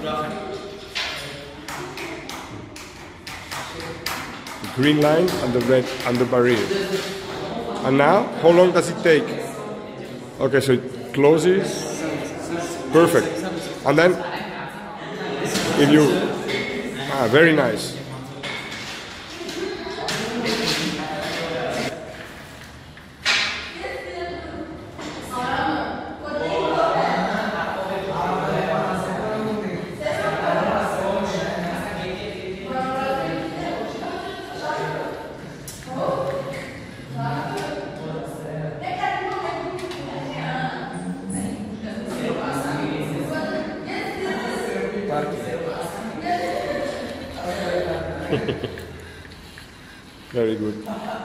The green line and the red and the barrier. And now, how long does it take? Okay, so it closes. Perfect. And then, if you... very nice. Very good.